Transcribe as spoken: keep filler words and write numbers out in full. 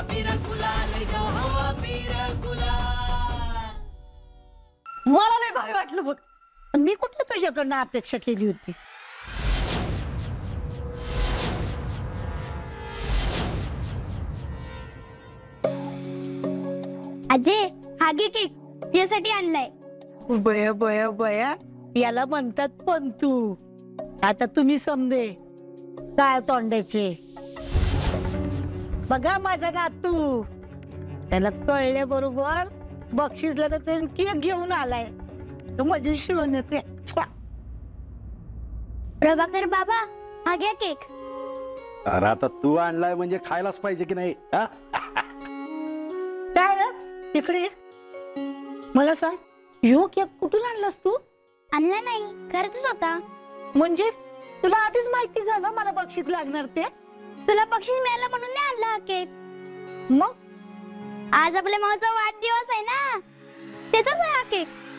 मला लय भारी वाटलं बघ. पण मी कुठलं तुझ्याकडनं अपेक्षा केली होती. अजय हा घे केक तुझ्यासाठी आणलाय. बया बया बया याला म्हणतात पंतू. आता तुम्ही समजे काय तोंडाचे. बघा माझा नातू त्याला कळल्या बरोबर बक्षीसला तर त्याने केक घेऊन आलाय. तो माझी शिवण येते. प्रभाकर बाबा हा घ्या केक. अरे आता तू आणलाय म्हणजे खायलाच पाहिजे की नाही हा? काय रे इकडे ये. मला सांग यो केक कुठून आणलास तू. आणला नाही खरंच होता. म्हणजे तुला आधीच माहिती झालं मला बक्षीस लागणार ते. तुला बक्षीस मिळालं म्हणून नाही आणला हा केक. मग आज आपल्या मावचा वाढदिवस आहे ना त्याचाच आहे हा केक.